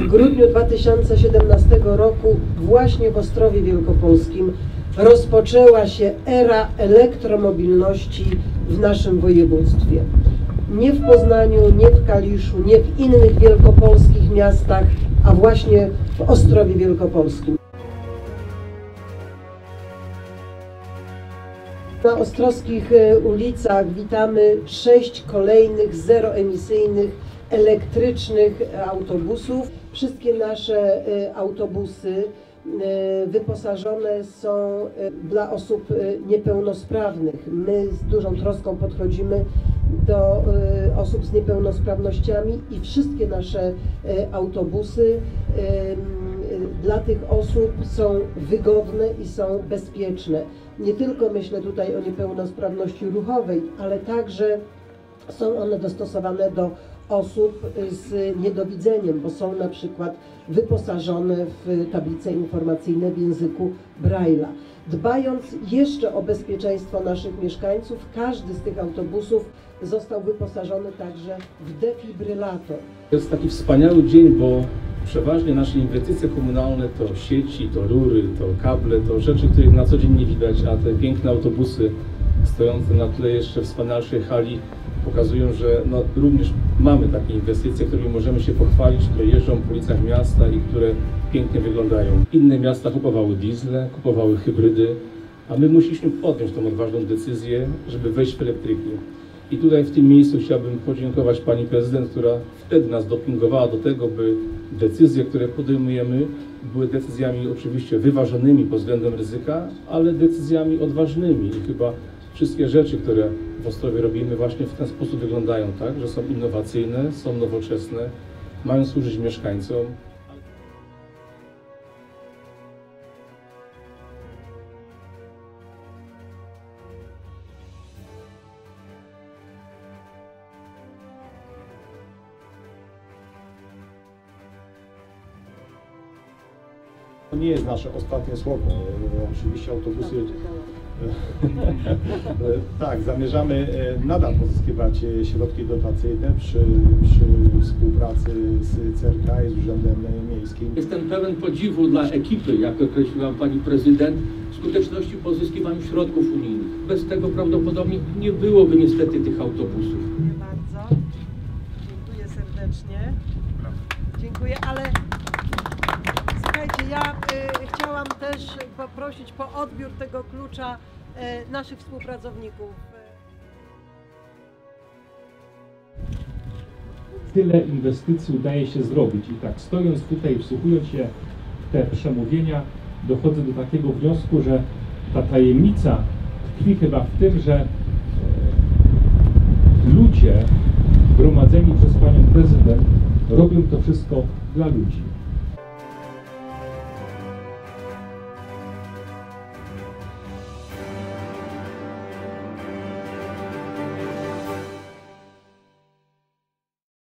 W grudniu 2017 roku właśnie w Ostrowie Wielkopolskim rozpoczęła się era elektromobilności w naszym województwie. Nie w Poznaniu, nie w Kaliszu, nie w innych wielkopolskich miastach, a właśnie w Ostrowie Wielkopolskim. Na ostrowskich ulicach witamy 6 kolejnych zeroemisyjnych, elektrycznych autobusów. Wszystkie nasze autobusy wyposażone są dla osób niepełnosprawnych. My z dużą troską podchodzimy do osób z niepełnosprawnościami i wszystkie nasze autobusy dla tych osób są wygodne i są bezpieczne. Nie tylko myślę tutaj o niepełnosprawności ruchowej, ale także są one dostosowane do osób z niedowidzeniem, bo są na przykład wyposażone w tablice informacyjne w języku Braille'a. Dbając jeszcze o bezpieczeństwo naszych mieszkańców, każdy z tych autobusów został wyposażony także w defibrylator. To jest taki wspaniały dzień, bo przeważnie nasze inwestycje komunalne to sieci, to rury, to kable, to rzeczy, których na co dzień nie widać, a te piękne autobusy stojące na tle jeszcze wspanialszej hali pokazują, że również mamy takie inwestycje, którymi możemy się pochwalić, które jeżdżą po ulicach miasta i które pięknie wyglądają. Inne miasta kupowały diesle, kupowały hybrydy, a my musieliśmy podjąć tą odważną decyzję, żeby wejść w elektryki. I tutaj w tym miejscu chciałbym podziękować pani prezydent, która wtedy nas dopingowała do tego, by decyzje, które podejmujemy, były decyzjami oczywiście wyważonymi pod względem ryzyka, ale decyzjami odważnymi i chyba wszystkie rzeczy, które w Ostrowie robimy, właśnie w ten sposób wyglądają, tak, że są innowacyjne, są nowoczesne, mają służyć mieszkańcom. To nie jest nasze ostatnie słowo. Oczywiście autobusy... Tak, zamierzamy nadal pozyskiwać środki dotacyjne przy współpracy z CRK i z Urzędem Miejskim. Jestem pełen podziwu dla ekipy, jak określiła pani prezydent, skuteczności w pozyskiwaniu środków unijnych. Bez tego prawdopodobnie nie byłoby niestety tych autobusów. Dziękuję bardzo. Dziękuję serdecznie. Dziękuję, ale słuchajcie, ja chciałam też poprosić po odbiór tego klucza naszych współpracowników. Tyle inwestycji udaje się zrobić i tak stojąc tutaj, wsłuchując się w te przemówienia, dochodzę do takiego wniosku, że ta tajemnica tkwi chyba w tym, że ludzie gromadzeni przez panią prezydent robią to wszystko dla ludzi.